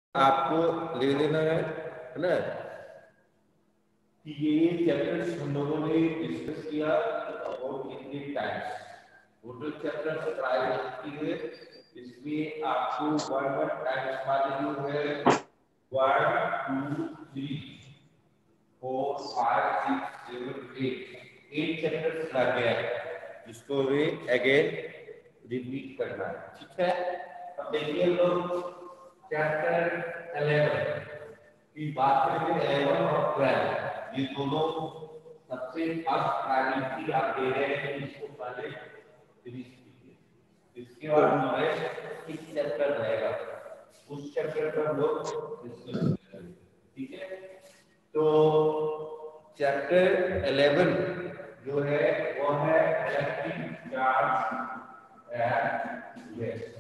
आपको ले लेना है ना कि ये चैप्टर्स हम लोगों ने डिस्कस किया अबाउट कितने टाइम्स टोटल चैप्टर्स ट्राई की है। इसमें आपको 1 टाइम्स वाले जो है 1 2 3 4 5 6 7 8 चैप्टर्स लग गया है जिसको वे अगेन रिपीट करना है। ठीक है, अब देखिए लोग चैप्टर 11 की बात करेंगे। 11 और 12 ये दोनों सबसे फर्स्ट प्रायोरिटी आप दे रहे हैं, इसको पहले फिनिश कीजिए। इसके बाद हमारे 6 चैप्टर रहेगा, उस चैप्टर पर लोग डिस्कस करेंगे। ठीक है, तो चैप्टर 11 जो है वो है electric charge at rest.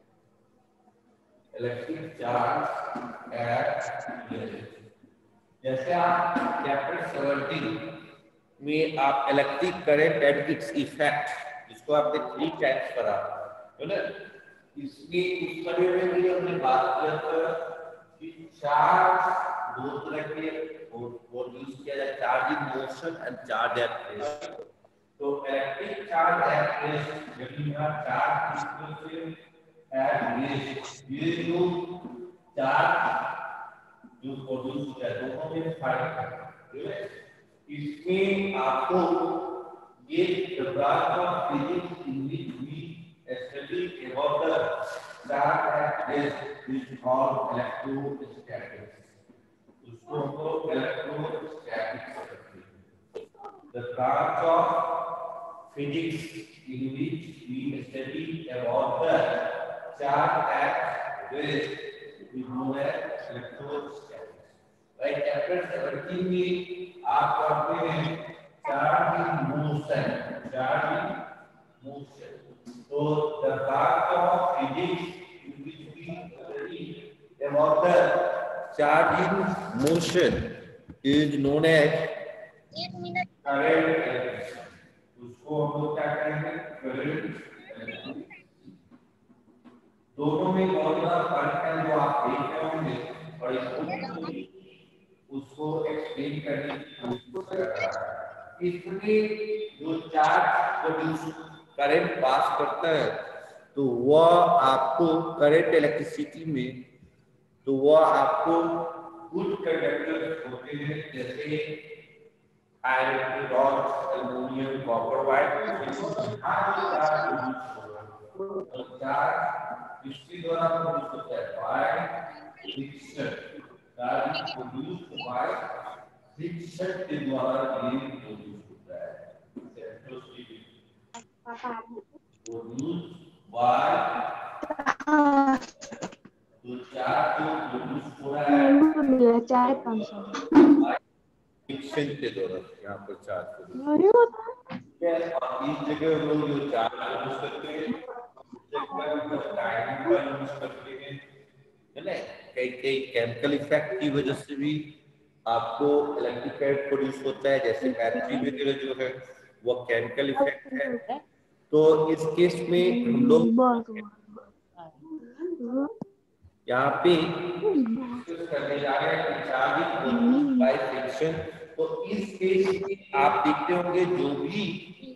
Electric charge at rest, जैसे आप चैप्टर 17 में आप electric current and its effect जिसको आपने 3 टाइम्स पढ़ा है ना, इसमें उस बारे में भी हमने बात किया था कि चार्ज दो तरह के प्रोड्यूस किया जाए, charge in motion and charge at rest. तो इलेक्ट्रिक चार्ज एट रेस्ट यदि चार्ज इक्वल से एट रेस्ट, ये जो चार्ज जो प्रोड्यूस होता है दोनों में फाइट है। इसमें आपको ये branch of physics in which we study about the charge at rest which called electrostatics, उसको हम लोग इलेक्ट्रोस्टैटिक्स कहते हैं। The branch of physics in which we study about the charge at rest is known as electrostatics. Right, chapter 17 में आप पढ़ते हैं charge in motion, charge in motion. तो the branch of physics in which we study about the charge in motion is known as current electricity. उसको हम लोग क्या कहेंगे, करंट इलेक्ट्रिसिटी। दोनों में बहुत बड़ा फर्क है जो आप देख रहे होंगे, और उसको एक्सप्लेन करने की कोशिश कर रहा है। इसमें जो चार्ज प्रोड्यूस करंट पास करता है तो वह आपको करंट इलेक्ट्रिसिटी में, तो वह आपको गुड कंडक्टर होते हैं, जैसे iron rods, aluminium, copper, wire. Charge इसके द्वारा प्रोड्यूस होता है by friction, charge produced by friction के द्वारा ये प्रोड्यूस होता है। प्रोड्यूस बाय, तो चार्ज जो प्रोड्यूस हो रहा है चार 500 फ्रिक्शन के द्वारा, यहाँ पर चार्ज इस जगह हम लोग जो चार्ज प्रोड्यूस करते हैं है ना, कई कई केमिकल इफेक्ट की वजह से भी आपको इलेक्ट्रिक करंट प्रोड्यूस होता है, जैसे बैटरी वगैरह जो है वो केमिकल इफेक्ट है। तो इस केस में हम लोग यहाँ पे करने जा रहे हैं चार्ज बाय फ्रिक्शन। तो इस केस में आप देखते होंगे जो भी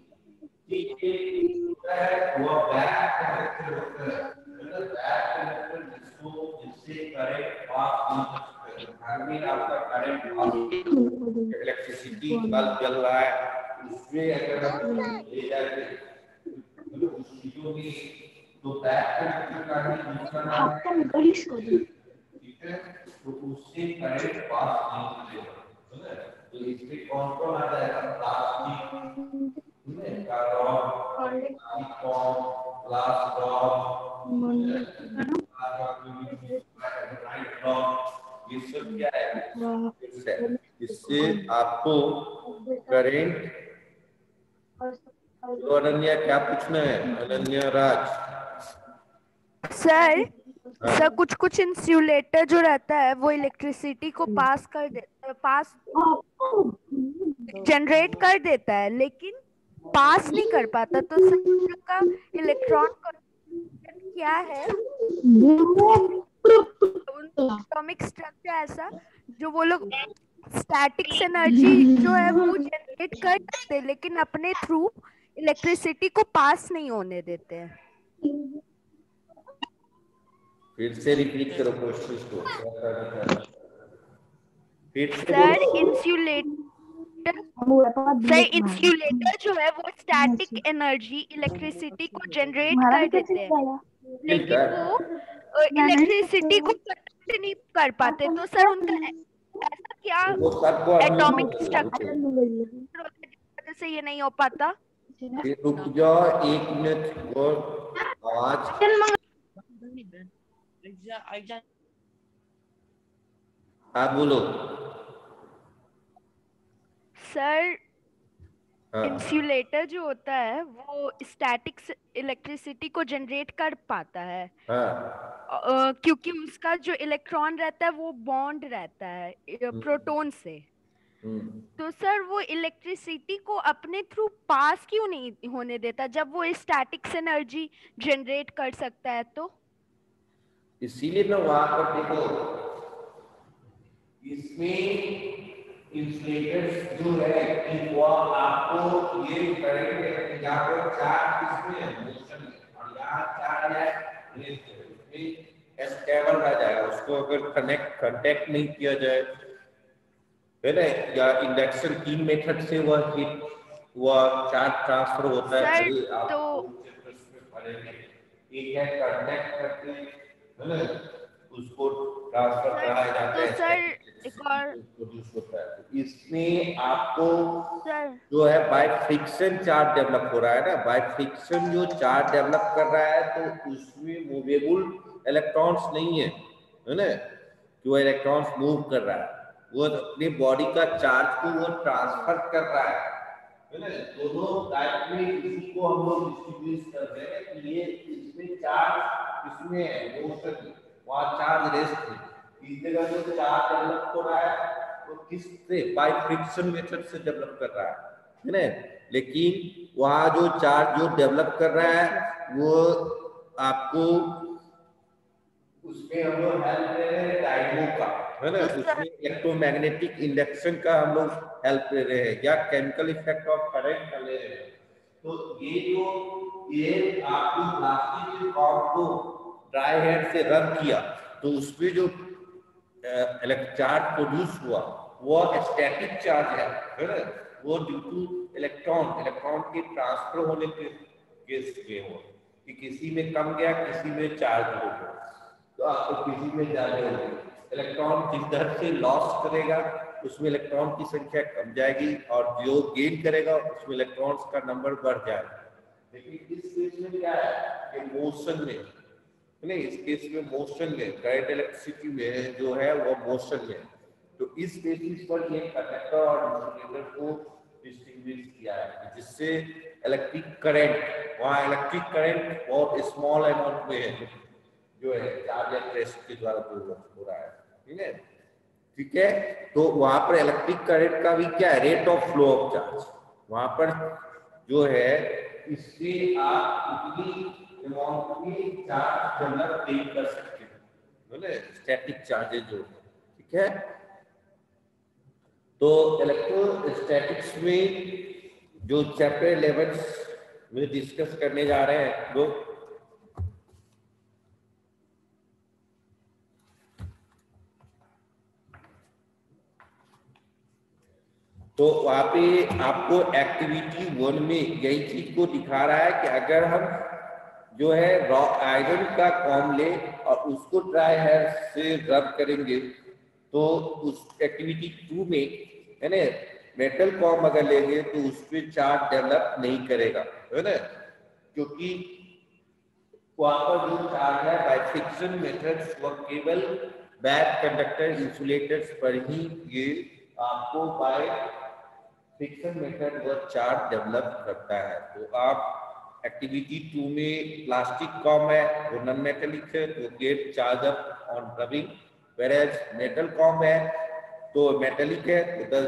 वो बैक कंडक्टर होता है, मतलब बैक कंडक्टर जिससे करंट पास नहीं कर सकते। आपका करंट इलेक्ट्रिसिटी बल्ब जल रहा है, उसमें अगर हम ले जाके मतलब उस चीजों में, तो बैक कंडक्टर का ही दूसरा नाम है, ठीक है, तो उससे करंट पास नहीं करेगा। तो इसमें कौन कौन आ जाएगा, प्लास्टिक, ये सब क्या है, इससे आपको करंट। तो अनन्या क्या पूछना है, अनन्या राज? सर सर कुछ कुछ इंसुलेटर जो रहता है वो इलेक्ट्रिसिटी को पास कर देता, पास जनरेट कर देता है लेकिन पास नहीं कर पाता। तो सर का इलेक्ट्रॉन क्या है? एटॉमिक स्ट्रक्चर ऐसा जो वो लोग स्टैटिक्स एनर्जी जो है वो जनरेट कर सकते हैं लेकिन अपने थ्रू इलेक्ट्रिसिटी को पास नहीं होने देते हैं। फिर से रिपीट करो क्वेश्चन को, फिर से सर बोलो। इंसुलेटर जो है वो स्टैटिक एनर्जी इलेक्ट्रिसिटी को जनरेट कर देते हैं लेकिन वो इलेक्ट्रिसिटी को कंडक्ट नहीं कर पाते। तो सर उनका ऐसा क्या वो सबको एटॉमिक स्ट्रक्चर वजह से ये नहीं हो पाता? फिर रुक जाओ 1 मिनट और आवाज। हाँ बोलो। सर हाँ इंसुलेटर जो होता है वो स्टैटिक इलेक्ट्रिसिटी को जनरेट कर पाता है हाँ क्योंकि उसका जो इलेक्ट्रॉन रहता है वो बॉन्ड रहता है प्रोटॉन से। तो सर वो इलेक्ट्रिसिटी को अपने थ्रू पास क्यों नहीं होने देता जब वो स्टैटिक्स एनर्जी जनरेट कर सकता है? तो इसीलिए ना वहां पर देखो, इसमें इंसुलेटर्स जो है कि वो आपको ये करेंगे, यहाँ पर चार्ज किसमें है, मोशन में, और यहाँ चार्ज है स्टेबल रह जाएगा। उसको अगर कांटेक्ट नहीं किया जाए है ना, या इंडक्शन 3 मेथड से वह हीट वह चार्ज ट्रांसफर होता है। सर अरे आप तो एक है कांटेक्ट करके है ना उसको ट्रांसफर कराया जाता तो है, सर एक और प्रोड्यूस होता है। तो इसमें आपको सर जो है बाय फ्रिक्शन चार्ज डेवलप हो रहा है ना, बाय फ्रिक्शन जो चार्ज डेवलप कर रहा है, तो उसमें मूवेबल इलेक्ट्रॉन्स नहीं है ना, जो इलेक्ट्रॉन्स मूव कर रहा है वो अपनी बॉडी का चार्ज को वो ट्रांसफर कर रहा है ना। दोनों टाइप में इसी को हम लोग डिस्ट्रीब्यूट करते हैं कि ये इसमें चार्ज इसमें है मोशन, वहाँ चार्ज रेस्ट है। इस जगह जो चार्ज डेवलप हो रहा है वो किससे, बाय फ्रिक्शन मेथड से डेवलप कर रहा है ना। लेकिन वहाँ जो चार्ज जो डेवलप कर रहा है वो आपको उसमें हम लोग हेल्प ले रहे हैं डायनमो का, है ना, उसमें इलेक्ट्रोमैग्नेटिक इंडक्शन का हम लोग हेल्प ले रहे हैं या केमिकल इफेक्ट ऑफ करंट ले रहे हैं। तो ये जो ये आपको प्लास्टिक के कॉर्ड को ड्राई हेड से रब किया तो उसमें जो चार्ज प्रोड्यूस हुआ वो स्टैटिक चार्ज है ना, वो ड्यू टू इलेक्ट्रॉन के ट्रांसफर होने के केस में हो कि किसी में कम गया किसी में चार्ज हो गया, तो आपको किसी में ज्यादा होगी। इलेक्ट्रॉन जिस दर से लॉस करेगा उसमें इलेक्ट्रॉन की संख्या कम जाएगी और जो गेन करेगा उसमें इलेक्ट्रॉन्स का नंबर बढ़ जाएगा। लेकिन इस केस में क्या है कि मोशन में नहीं, इस केस में मोशन में करंट इलेक्ट्रिसिटी में जो है वो मोशन में, तो इस बेसिस पर ये कंडक्टर और इंसुलेटर को डिस्टिंग्विश किया है जिससे इलेक्ट्रिक करंट, वहाँ इलेक्ट्रिक करंट बहुत स्मॉल अमाउंट में है जो है चार्ज या टेस्ट के द्वारा हो रहा है, ठीक है। ठीक है, तो वहां पर इलेक्ट्रिक करंट का भी क्या है, rate of flow of charge वहां पर जो है, इससे आप उतनी अमाउंट में चार्ज डेवलप नहीं कर सकते बोले स्टैटिक चार्जेज जो, ठीक है। तो इलेक्ट्रोस्टैटिक्स में जो चैप्टर 11 में डिस्कस करने जा रहे हैं लोग, तो वहाँ पे आपको एक्टिविटी 1 में यही चीज को दिखा रहा है कि अगर हम जो है रॉ आयरन का कॉम ले और उसको ड्राई हेयर से रब करेंगे तो उस एक्टिविटी 2 में है ना मेटल कॉम अगर लेंगे तो उस पर चार्ज डेवलप नहीं करेगा, है ना, क्योंकि वहाँ पर जो चार्ज है बाय फ्रिक्शन मेथड्स वो केवल बैक कंडक्टर इंसुलेटर्स पर ही ये आपको बाय फ्रिक्शन मेथड वो चार्ज डेवलप करता है। तो आप एक्टिविटी 2 में प्लास्टिक कॉम है वो नॉन मेटेलिक है तो get charge up on rubbing, whereas metal comb है तो मेटेलिक है तो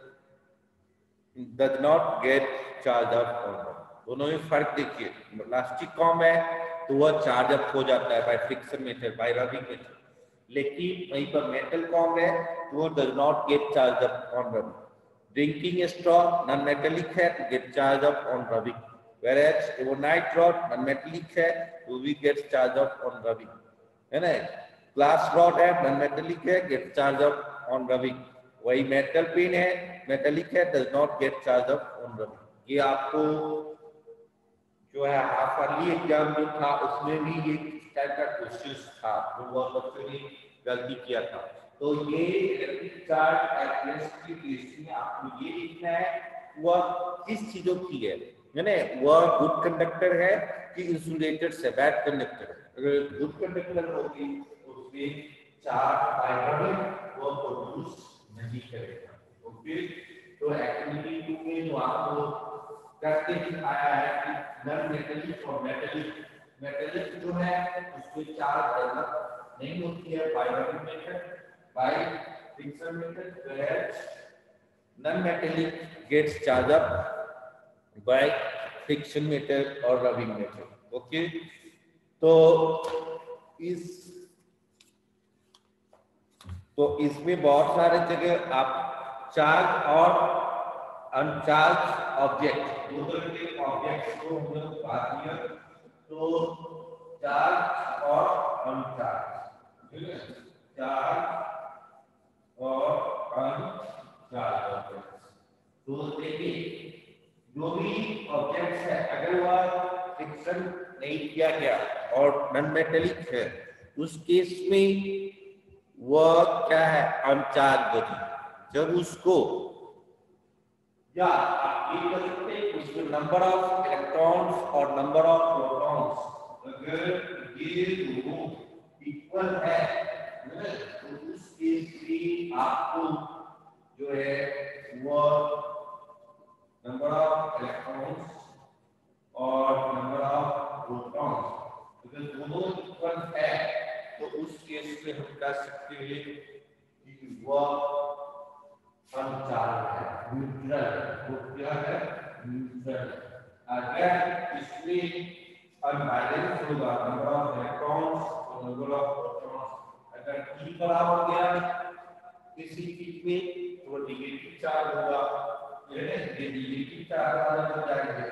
does not get charge up on. दोनों में फर्क देखिए, प्लास्टिक कॉम है तो वह चार्ज अप हो जाता है by friction method, by rubbing method, लेकिन वहीं पर मेटल कॉम है तो वो does not get charge up on rubbing. Drinking straw non metallic है तो get charge up on rubbing. whereas ebonite rod non metallic है तो we get charge up on rubbing, है ना. ग्लास रॉड है नॉन मेटेलिक है, get charge up on rubbing. वही metal pin है मेटेलिक है, does not get charge up on rubbing. ये आपको जो है हाफ ईयरली एग्जाम जो था उसमें भी ये टाइप का क्वेश्चन था, जो बहुत बच्चों ने गलती किया था. तो ये इलेक्ट्रिक चार्ज इलेक्ट्रिसिटी केस में आपको ये लिखना है वह किस चीजों की है ना, वह गुड कंडक्टर है कि इंसुलेटेड से बैड कंडक्टर है. अगर गुड कंडक्टर होगी तो उसमें चार्ज आएगा भी वो प्रोड्यूस नहीं करेगा. ओके, तो एक्टिविटी 2 में जो आपको करके दिखाया है कि नॉन मेटेलिक और मेटेलिक जो है उसमें चार्ज डेवलप नहीं होती है by rubbing method, by friction method, whereas non metallic gets charge up by friction method और रबिंग मेथड. ओके, तो इसमें बहुत सारे जगह आप चार्ज और अनचार्ज ऑब्जेक्ट दो तरह के ऑब्जेक्ट्स को हम लोग बात किया. तो चार्ज और अनचार्ज, ठीक है, चार्ज और अनचार्ज ऑब्जेक्ट्स. तो देखिए जो भी ऑब्जेक्ट्स है अगर वह फ्रिक्शन नहीं किया गया और नॉन मेटेलिक है उस केस में वह क्या है अनचार्ज होती. जब उसको या आप ये कर सकते हैं उसमें नंबर ऑफ इलेक्ट्रॉन्स और नंबर ऑफ प्रोटॉन्स अगर ये दोनों इक्वल है तो उस केस में आपको जो है वो नंबर ऑफ इलेक्ट्रॉन्स और नंबर ऑफ प्रोटॉन्स अगर दोनों इक्वल है तो उस केस में हम कह सकते हैं कि वह अनचार्ज है, न्यूट्रल. वो क्या है, न्यूट्रल. अगर इसमें अनबैलेंस होगा नंबर ऑफ इलेक्ट्रॉन्स और नंबर ऑफ प्रोटॉन्स, अगर ई बराबर हो गया किसी चीज में तो वो नेगेटिव चार्ज होगा, ये नेगेटिव चार्ज वाला हो जाएगा.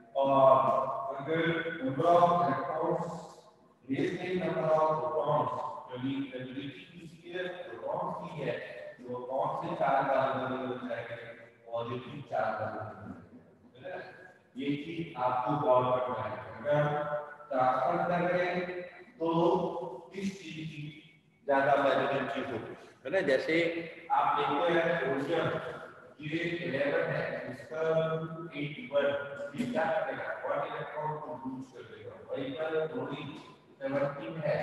और अगर number of electrons less than number of protons, यदि नेगेटिव किसी है प्रोटॉन्स की है तो कौन से चार्ज वाले हो जाएंगे, पॉजिटिव चार्ज वाले, है ना. ये चीज आपको गौर करना है. अगर ट्रांसफर कर रहे हैं तो किस चीज की ज्यादा मैग्नेटिक होगी, है ना. जैसे आप देखते हैं सोडियम ये 11 है, इसका 81 ये क्या करेगा, 1 इलेक्ट्रॉन को लूज कर देगा. वही पर क्लोरीन 17 है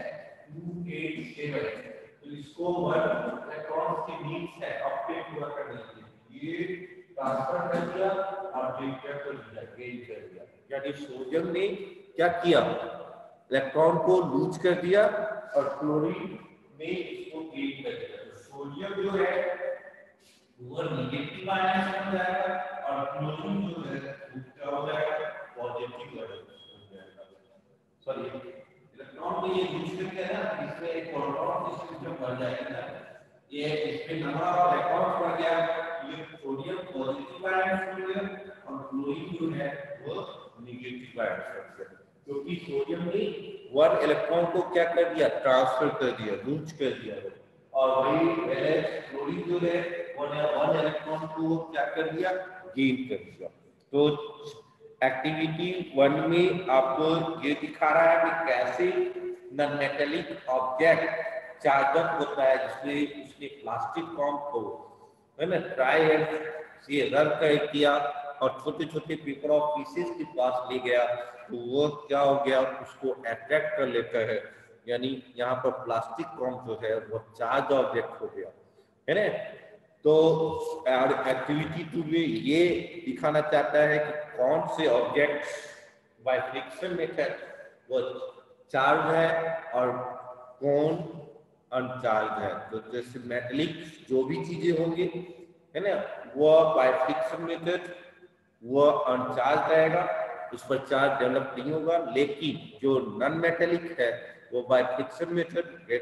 287, तो इसको 1 इलेक्ट्रॉन की नीड्स है अपडेट हुआ करने के लिए ये ट्रांसफर कर दिया और रिजेक्ट कर दिया, गेन कर दिया. यानी सोडियम ने क्या किया, इलेक्ट्रॉन को लूज कर दिया और क्लोरीन ने इसको गेन कर दिया. तो सोडियम जो है वो नेगेटिव आयन हो जाएगा और क्लोरीन जो है वो क्या हो जाएगा, पॉजिटिव आयन हो जाएगा. सॉरी इलेक्ट्रॉन को ये यूज करके है ना, इसमें एक प्रोटॉन सिस्टम बढ़ जाएगा ना, ये इसमें नंबर ऑफ इलेक्ट्रॉन्स बढ़ गया, ये सोडियम पॉजिटिव आयन हो गया और क्लोरीन जो है वो नेगेटिव आयन हो गया. क्योंकि सोडियम ने 1 इलेक्ट्रॉन को क्या कर दिया, ट्रांसफर कर दिया, लूज कर दिया. और वही क्लोरीन जो है वो 1 इलेक्ट्रॉन को क्या कर दिया, गेन कर दिया. तो एक्टिविटी 1 में आपको ये दिखा रहा है कि कैसे non metallic object charge up होता है, जिसमें उसने प्लास्टिक कॉम को, है ना, ट्राई एंड से रब कर किया और छोटे छोटे पेपर ऑफ पीसेस के पास ले गया तो वो क्या हो गया, उसको अट्रैक्ट कर लेता है. यानी यहाँ पर प्लास्टिक कॉम जो है वो चार्ज ऑब्जेक्ट हो गया, है ना. तो एक्टिविटी 2 में ये दिखाना चाहता है कि कौन से ऑब्जेक्ट्स बाय फ्रिक्शन मेथड वो चार्ज है और कौन अनचार्ज है. तो जैसे मेटेलिक जो भी चीजें होंगी, है ना, वो बाय फ्रिक्शन मेथड वो अनचार्ज रहेगा, उस पर चार्ज डेवलप नहीं होगा. लेकिन जो नॉन मेटेलिक है वो by friction method gets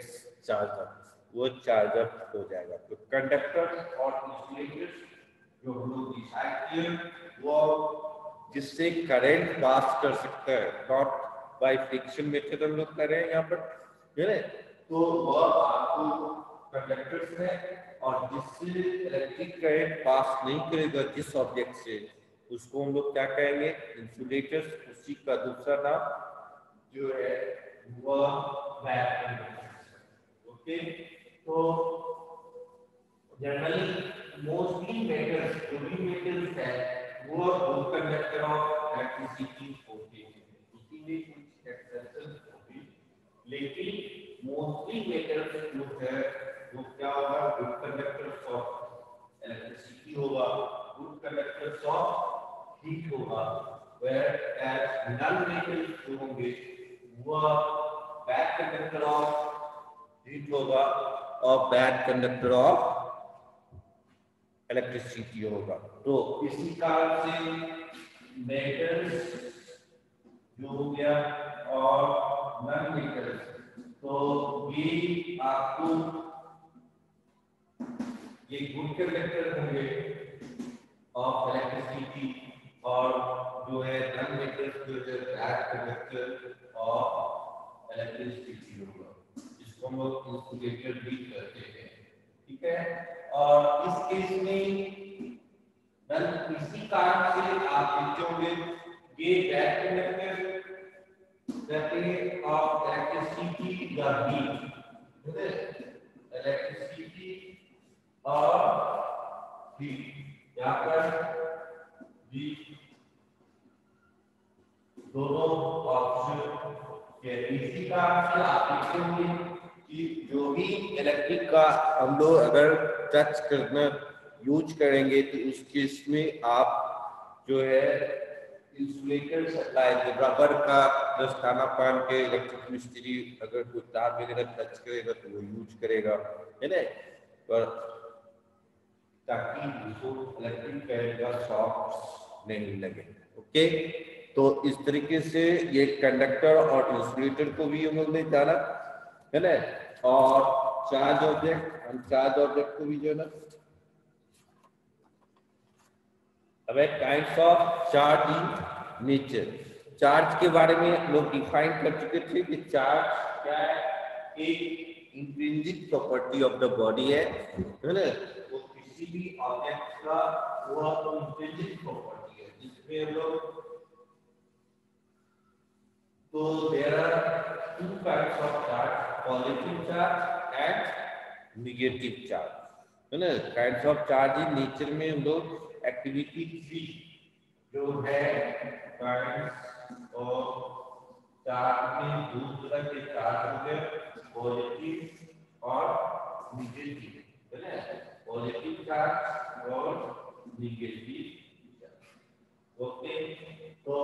charger, वो चार्जर हो जाएगा। तो कंडक्टर और इंसुलेटर जो हम लोग डिसाइड किए वो जिससे करंट पास कर सकता है, नॉट बाय फ्रिक्शन मेथड हम लोग कर रहे हैं यहाँ पर, है ना। तो वह आपको कंडक्टर्स है और जिससे इलेक्ट्रिक करंट पास नहीं करेगा जिस ऑब्जेक्ट से, उसको हम लोग क्या कहेंगे, इंसुलेटर्स। उसी का दूसरा नाम जो है वह वायर कंडक्टर्स। ओके, तो जनरली मोस्टली मेटल्स, जो भी मेटल्स है वो गुड कंडक्टर ऑफ इलेक्ट्रिसिटी होते हैं, इसीलिए कुछ एक्सेप्शंस होंगे, लेकिन मोस्टली मेटल्स जो है वो क्या होगा, गुड कंडक्टर्स ऑफ इलेक्ट्रिसिटी होगा, गुड कंडक्टर्स ऑफ हीट होगा, वेयर एज नॉन मेटल्स जो होंगे वो बैड कंडक्टर ऑफ हीट होगा और बैड कंडक्टर ऑफ इलेक्ट्रिसिटी होगा। तो इसी कारण से मेटल्स जो हो गया और नॉन मेटल्स, तो ये आपको ये गुड कंडक्टर होंगे ऑफ इलेक्ट्रिसिटी और जो है नॉन मेटल्स जो है बैड कंडक्टर ऑफ इलेक्ट्रिसिटी होगा, जिसको हम लोग इंसुलेटर भी कहते हैं। ठीक है, और इस केस में इसी कारण से आप देखते होंगे ये बैड कंडक्टर ऑफ इलेक्ट्रिसिटी या हीट, इलेक्ट्रिसिटी और हीट, यहाँ पर भी दोनों ऑप्शन के इसी कारण से आप देखते होंगे कि जो भी इलेक्ट्रिक का हम लोग अगर टच करना यूज करेंगे तो उस केस में आप जो है इंसुलेटर सप्लाई, रबर का दस्ताना पहन के इलेक्ट्रिक मिस्त्री अगर कोई तार वगैरह टच करेगा तो वो यूज करेगा, है ना, पर ताकि उसको इलेक्ट्रिक करंट का शॉक नहीं लगे। ओके, तो इस तरीके से ये कंडक्टर और इंसुलेटर को भी हम लोग ने जाना, है ना, और चार्ज ऑब्जेक्ट, अनचार्ज ऑब्जेक्ट को भी जो है ना, अब kinds of charge in nature. Charge के बारे में लोग डिफाइन कर चुके थे कि चार्ज क्या है, एक intrinsic property of the body है ना, वो किसी भी ऑब्जेक्ट का वो इंट्रिंसिक प्रॉपर्टी है, जिसमें हम लोग, तो there are two types of charge, positive charge and negative charge, है ना। Kinds of charge in nature में हम लोग एक्टिविटी 3 जो है काइंड्स ऑफ चार्ज में दो तरह के चार्ज हो गए, पॉजिटिव और नेगेटिव, है ना, पॉजिटिव चार्ज और नेगेटिव चार्ज। ओके, तो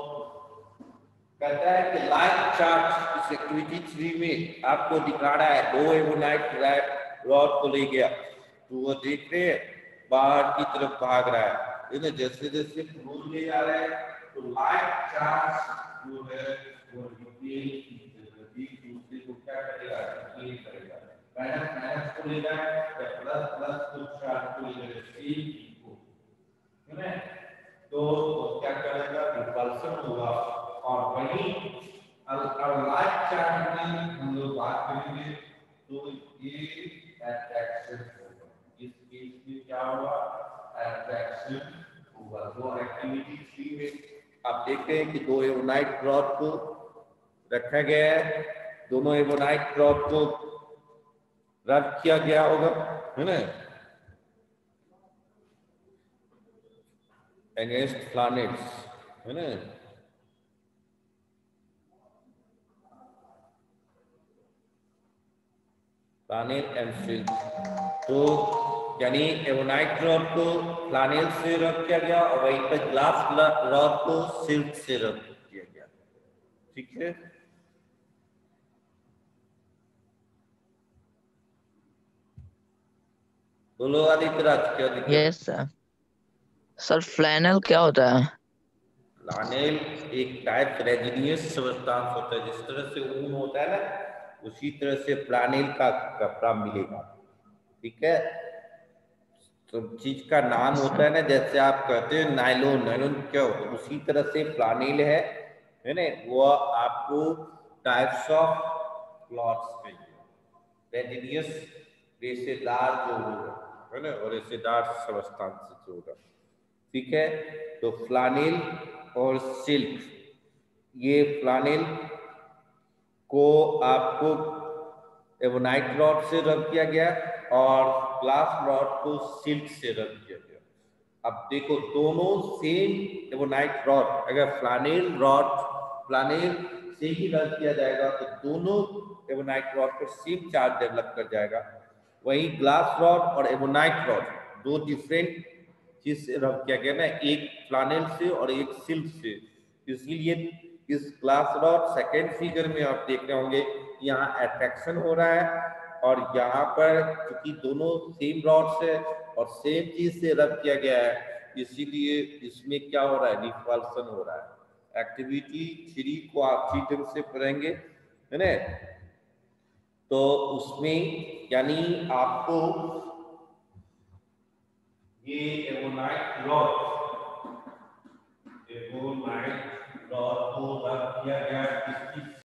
कहता है कि लाइक चार्ज इस एक्टिविटी 3 में आपको दिखा रहा है, दो एवोनाइट रॉड को ले गया तो वो देख रहे हैं बाहर की तरफ भाग रहा है ना, जैसे जैसे क्लोज ले जा रहा है तो लाइक चार्ज जो है वो एक दूसरे को क्या करेगा, ये करेगा, माइनस माइनस को ले जाए या प्लस प्लस को चार्ज को ले जाए, है ना, तो क्या करेगा, रिपल्सन होगा। और वही लाइक चार्ज में हम लोग बात करेंगे तो ये अट्रैक्शन होगा, इस केस में क्या होगा, अट्रैक्शन होगा। तो एक्टिविटी 3 में आप देखते हैं कि दो एवोनाइट रॉड को रखा गया है, दोनों एवोनाइट रॉड को रब किया गया होगा, है ना, अगेंस्ट प्लैनेट्स, है ना, प्लैनेट एंड सिल्क। तो यानी एवोनाइट रॉड को प्लैनेट से रब किया गया और वहीं पर ग्लास रॉड को सिल्क से रब किया गया। ठीक है, बोलो आदित्य राज, क्या दिक्कत? यस सर, फ्लैनल क्या होता है? फ्लैनेल एक टाइप रेजिनियस सब्सटेंस होता है, जिस तरह से ऊन होता है ना, उसी तरह से फ्लानेल का कपड़ा मिलेगा। ठीक है, तो चीज का नाम होता है ना, जैसे आप कहते हैं नायलॉन, नायलॉन क्या होता है, उसी तरह से फ्लानेल है ना, वो आपको टाइप्स ऑफ क्लॉथ्स चाहिए, रेजिनियस रेशेदार जो होगा, है ना, और रेशेदार सबस्टांस जो होगा। ठीक है, तो फ्लानेल और सिल्क, ये फ्लानेल को आपको एबोनाइट रॉड से रब किया गया और ग्लास रॉड को सिल्क से रब किया गया। अब देखो दोनों सेम एबोनाइट रॉड, अगर फ्लानेल से ही रब किया जाएगा तो दोनों एबोनाइट रॉड पर सेम चार्ज डेवलप कर जाएगा। वही ग्लास रॉड और एबोनाइट रॉड दो डिफरेंट चीज से रब किया गया ना, एक फ्लानेल से और एक सिल्क से, इसीलिए इस ग्लास रॉड सेकेंड फिगर में आप देख रहे होंगे यहाँ अट्रैक्शन हो रहा है, और यहाँ पर क्योंकि दोनों सेम रॉड से और सेम चीज से रब किया गया है, इसीलिए इसमें क्या हो रहा है, रिपल्सन हो रहा है। एक्टिविटी 3 को आप 3 ढंग से पढ़ेंगे, है ना, तो उसमें यानी आपको ये एबोनाइट रॉड